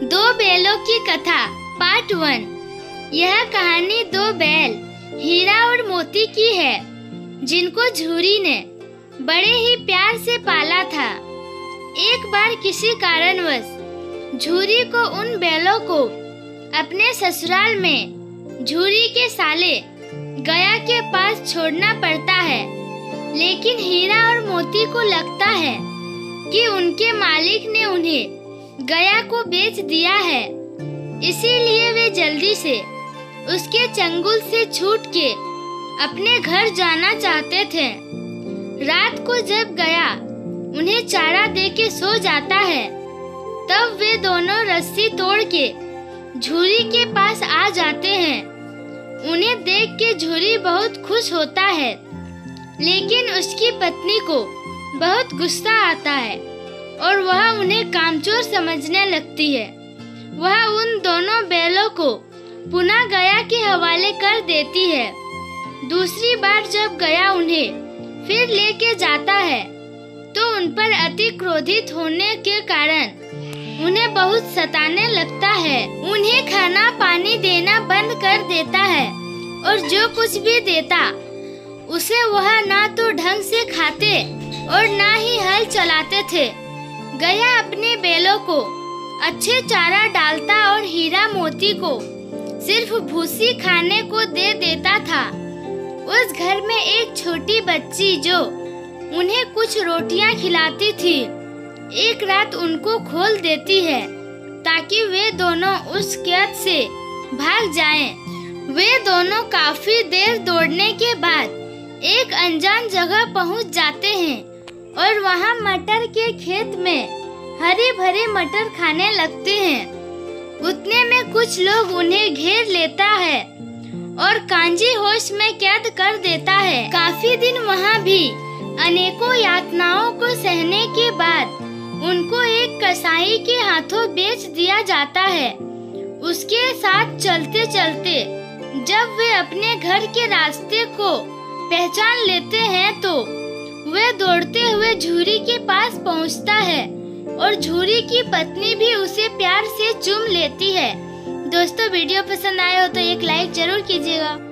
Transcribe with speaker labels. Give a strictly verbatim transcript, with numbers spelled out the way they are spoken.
Speaker 1: दो बैलों की कथा पार्ट वन। यह कहानी दो बैल हीरा और मोती की है, जिनको झूरी ने बड़े ही प्यार से पाला था। एक बार किसी कारणवश झूरी को उन बैलों को अपने ससुराल में झूरी के साले गया के पास छोड़ना पड़ता है, लेकिन हीरा और मोती को लगता है कि उनके मालिक ने उन्हें गया को बेच दिया है, इसीलिए वे जल्दी से उसके चंगुल से छूट के अपने घर जाना चाहते थे। रात को जब गया उन्हें चारा दे के सो जाता है, तब वे दोनों रस्सी तोड़ के झूरी के पास आ जाते हैं। उन्हें देख के झूरी बहुत खुश होता है, लेकिन उसकी पत्नी को बहुत गुस्सा आता है और वह उन्हें कामचोर समझने लगती है। वह उन दोनों बैलों को पुनः गया के हवाले कर देती है। दूसरी बार जब गया उन्हें फिर लेके जाता है, तो उन पर अति क्रोधित होने के कारण उन्हें बहुत सताने लगता है। उन्हें खाना पानी देना बंद कर देता है और जो कुछ भी देता उसे वह ना तो ढंग से खाते और ना ही हल चलाते थे। गया अपने बैलों को अच्छे चारा डालता और हीरा मोती को सिर्फ भूसी खाने को दे देता था। उस घर में एक छोटी बच्ची जो उन्हें कुछ रोटियां खिलाती थी, एक रात उनको खोल देती है ताकि वे दोनों उस कैद से भाग जाएं। वे दोनों काफी देर दौड़ने के बाद एक अनजान जगह पहुंच जाते हैं और वहां मटर के खेत में हरे भरे मटर खाने लगते हैं। उतने में कुछ लोग उन्हें घेर लेता है और कांजी होश में कैद कर देता है। काफी दिन वहां भी अनेकों यातनाओं को सहने के बाद उनको एक कसाई के हाथों बेच दिया जाता है। उसके साथ चलते चलते जब वे अपने घर के रास्ते को पहचान लेते हैं, तो वे दौड़ते हुए झूरी के पास पहुंचता है और झूरी की पत्नी भी उसे प्यार से चूम लेती है। दोस्तों, वीडियो पसंद आया हो तो एक लाइक जरूर कीजिएगा।